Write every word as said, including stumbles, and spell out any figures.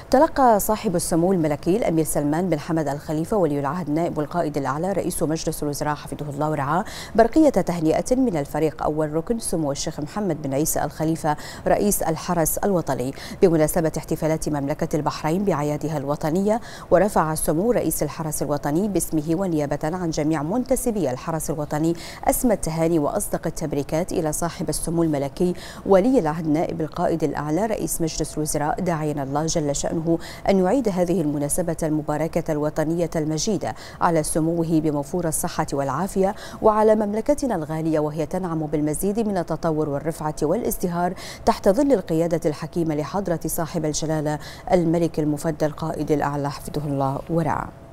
تلقى صاحب السمو الملكي الأمير سلمان بن حمد الخليفة ولي العهد نائب القائد الأعلى رئيس مجلس الوزراء حفظه الله ورعاه برقية تهنئة من الفريق أول ركن سمو الشيخ محمد بن عيسى الخليفة رئيس الحرس الوطني بمناسبة احتفالات مملكة البحرين بأعيادها الوطنية. ورفع سمو رئيس الحرس الوطني باسمه ونيابة عن جميع منتسبي الحرس الوطني أسمى التهاني وأصدق التبريكات إلى صاحب السمو الملكي ولي العهد نائب القائد الأعلى رئيس مجلس الوزراء، داعيا الله جل شأنه أن يعيد هذه المناسبة المباركة الوطنية المجيدة على سموه بموفور الصحة والعافية، وعلى مملكتنا الغالية وهي تنعم بالمزيد من التطور والرفعة والازدهار تحت ظل القيادة الحكيمة لحضرة صاحب الجلالة الملك المفدى القائد الأعلى حفظه الله ورعاه.